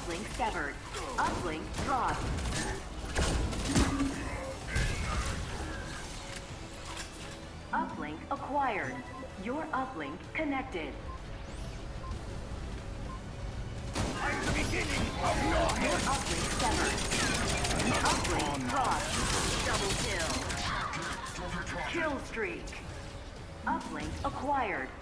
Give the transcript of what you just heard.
Uplink severed. Uplink dropped. Uplink acquired. Your uplink connected. I'm the beginning of your Your uplink severed. Uplink dropped. Double kill. Kill streak. Uplink acquired.